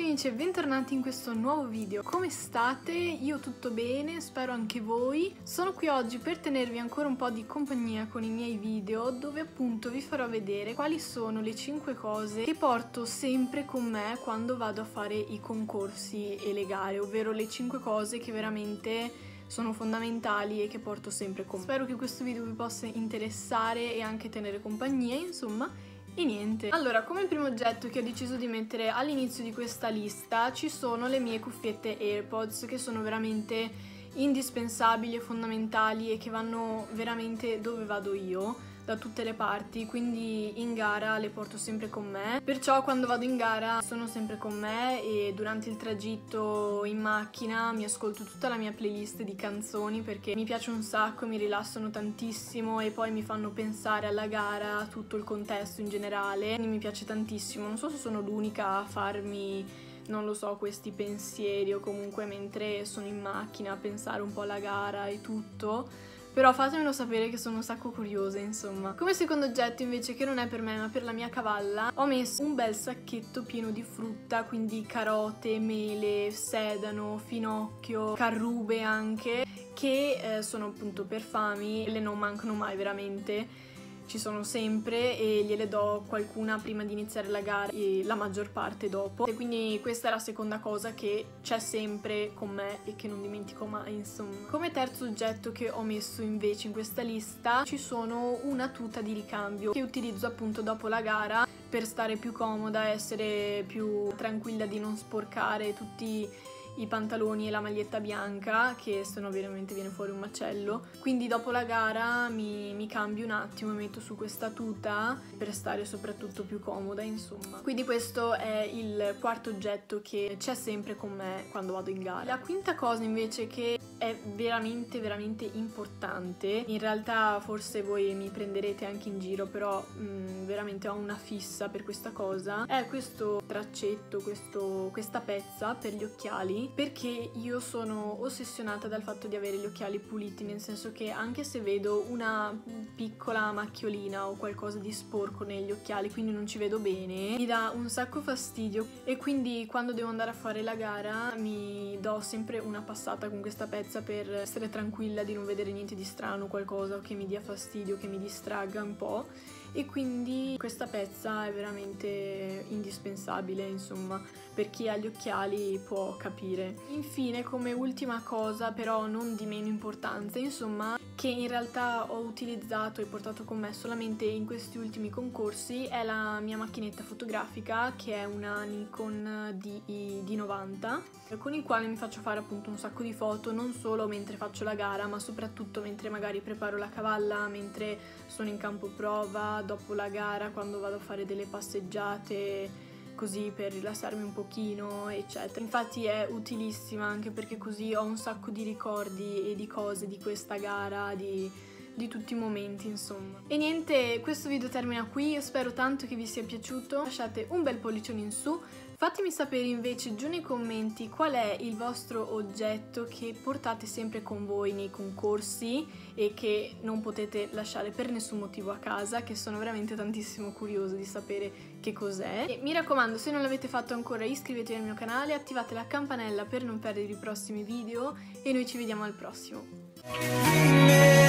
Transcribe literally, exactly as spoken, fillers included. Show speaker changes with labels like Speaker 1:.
Speaker 1: amici e bentornati in questo nuovo video. Come state? Io tutto bene, spero anche voi. Sono qui oggi per tenervi ancora un po' di compagnia con i miei video, dove appunto vi farò vedere quali sono le cinque cose che porto sempre con me quando vado a fare i concorsi e le gare, ovvero le cinque cose che veramente sono fondamentali e che porto sempre con me. Spero che questo video vi possa interessare e anche tenere compagnia, insomma. E niente. Allora, come primo oggetto che ho deciso di mettere all'inizio di questa lista ci sono le mie cuffiette AirPods, che sono veramente indispensabili e fondamentali e che vanno veramente dove vado io, da tutte le parti, quindi in gara le porto sempre con me. Perciò quando vado in gara sono sempre con me e durante il tragitto in macchina mi ascolto tutta la mia playlist di canzoni perché mi piace un sacco, mi rilassano tantissimo e poi mi fanno pensare alla gara, a tutto il contesto in generale. Quindi mi piace tantissimo, non so se sono l'unica a farmi, non lo so, questi pensieri o comunque mentre sono in macchina a pensare un po' alla gara e tutto. Però fatemelo sapere che sono un sacco curiosa, insomma. Come secondo oggetto invece, che non è per me ma per la mia cavalla, ho messo un bel sacchetto pieno di frutta, quindi carote, mele, sedano, finocchio, carrube anche, che eh, sono appunto per fami, le non mancano mai veramente. Ci sono sempre e gliele do qualcuna prima di iniziare la gara e la maggior parte dopo. E quindi questa è la seconda cosa che c'è sempre con me e che non dimentico mai, insomma. Come terzo oggetto che ho messo invece in questa lista ci sono una tuta di ricambio che utilizzo appunto dopo la gara per stare più comoda, essere più tranquilla di non sporcare tutti i pantaloni e la maglietta bianca, che sennò veramente viene fuori un macello. Quindi dopo la gara mi, mi cambio un attimo e metto su questa tuta per stare soprattutto più comoda, insomma. Quindi questo è il quarto oggetto che c'è sempre con me quando vado in gara. La quinta cosa invece che è veramente veramente importante, in realtà forse voi mi prenderete anche in giro, però mh, veramente ho una fissa per questa cosa, è questo traccetto, questo, questa pezza per gli occhiali, perché io sono ossessionata dal fatto di avere gli occhiali puliti, nel senso che anche se vedo una piccola macchiolina o qualcosa di sporco negli occhiali, quindi non ci vedo bene, mi dà un sacco fastidio e quindi quando devo andare a fare la gara mi do sempre una passata con questa pezza per essere tranquilla di non vedere niente di strano, qualcosa che mi dia fastidio, che mi distragga un po'. E quindi questa pezza è veramente indispensabile, insomma, per chi ha gli occhiali può capire. Infine, come ultima cosa, però non di meno importanza, insomma, che in realtà ho utilizzato e portato con me solamente in questi ultimi concorsi, è la mia macchinetta fotografica, che è una Nikon D novanta, con il quale mi faccio fare appunto un sacco di foto, non solo mentre faccio la gara, ma soprattutto mentre magari preparo la cavalla, mentre sono in campo prova, dopo la gara, quando vado a fare delle passeggiate così per rilassarmi un pochino, eccetera. Infatti è utilissima anche perché così ho un sacco di ricordi e di cose di questa gara, di, di tutti i momenti, insomma. E niente, questo video termina qui, io spero tanto che vi sia piaciuto, lasciate un bel pollicione in su. Fatemi sapere invece giù nei commenti qual è il vostro oggetto che portate sempre con voi nei concorsi e che non potete lasciare per nessun motivo a casa, che sono veramente tantissimo curiosa di sapere che cos'è. E mi raccomando, se non l'avete fatto ancora, iscrivetevi al mio canale, attivate la campanella per non perdere i prossimi video e noi ci vediamo al prossimo.